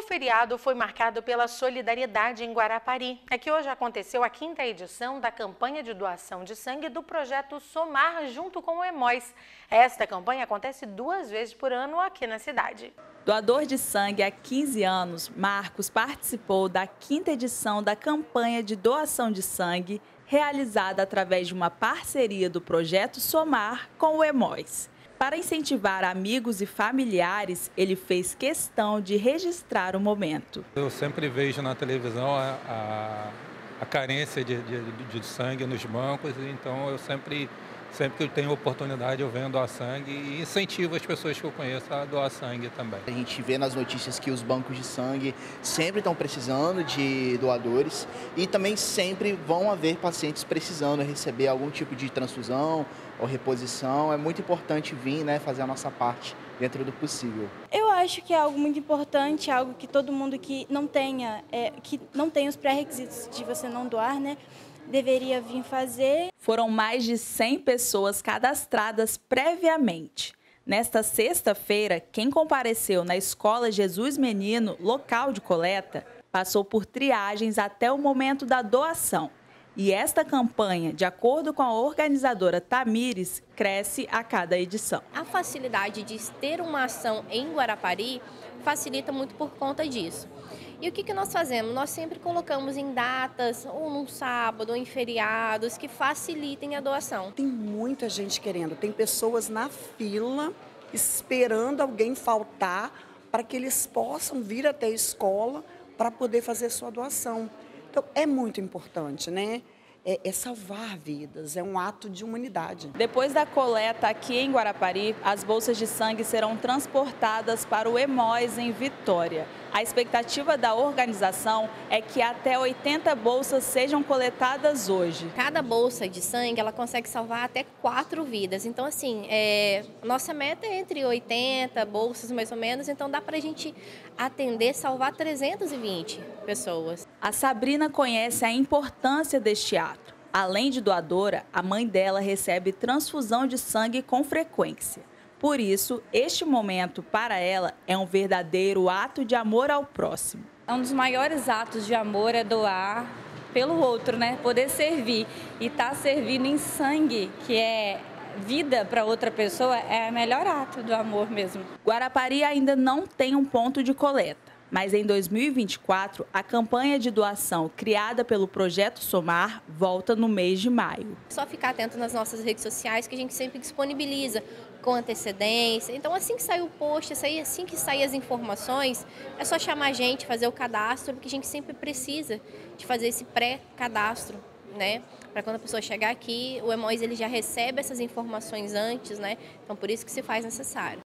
feriado foi marcado pela solidariedade em Guarapari. É que hoje aconteceu a 5ª edição da campanha de doação de sangue do projeto Somar junto com o Hemóis. Esta campanha acontece 2 vezes por ano aqui na cidade. Doador de sangue há 15 anos, Marcos participou da 5ª edição da campanha de doação de sangue, realizada através de uma parceria do projeto Somar com o Hemóis. Para incentivar amigos e familiares, ele fez questão de registrar o momento. Eu sempre vejo na televisão a carência de sangue nos bancos, então eu sempre que eu tenho oportunidade eu venho doar sangue e incentivo as pessoas que eu conheço a doar sangue também. A gente vê nas notícias que os bancos de sangue sempre estão precisando de doadores e também sempre vão haver pacientes precisando receber algum tipo de transfusão ou reposição. É muito importante vir, fazer a nossa parte dentro do possível. Eu acho que é algo muito importante, algo que todo mundo que não tenha os pré-requisitos de você não doar, deveria vir fazer. Foram mais de 100 pessoas cadastradas previamente. Nesta sexta-feira, quem compareceu na Escola Jesus Menino, local de coleta, passou por triagens até o momento da doação. E esta campanha, de acordo com a organizadora Tamires, cresce a cada edição. A facilidade de ter uma ação em Guarapari facilita muito por conta disso. E o que nós fazemos? Nós sempre colocamos em datas, ou num sábado, ou em feriados, que facilitem a doação. Tem muita gente querendo, tem pessoas na fila esperando alguém faltar para que eles possam vir até a escola para poder fazer sua doação. Então, é muito importante, É salvar vidas, é um ato de humanidade. Depois da coleta aqui em Guarapari, as bolsas de sangue serão transportadas para o Hemóis em Vitória. A expectativa da organização é que até 80 bolsas sejam coletadas hoje. Cada bolsa de sangue, ela consegue salvar até 4 vidas. Então, assim, nossa meta é entre 80 bolsas, mais ou menos. Então, dá para a gente atender, salvar 320 pessoas. A Sabrina conhece a importância deste ato. Além de doadora, a mãe dela recebe transfusão de sangue com frequência. Por isso, este momento para ela é um verdadeiro ato de amor ao próximo. Um dos maiores atos de amor é doar pelo outro, Poder servir e estar servindo em sangue, que é vida para outra pessoa, é o melhor ato do amor mesmo. Guarapari ainda não tem um ponto de coleta. Mas em 2024, a campanha de doação criada pelo Projeto Somar volta no mês de maio. Só ficar atento nas nossas redes sociais, que a gente sempre disponibiliza com antecedência. Então, assim que sair o post, assim que sair as informações, é só chamar a gente, fazer o cadastro, porque a gente sempre precisa de fazer esse pré-cadastro, Para quando a pessoa chegar aqui, o Hemóis ele já recebe essas informações antes, Então, por isso que se faz necessário.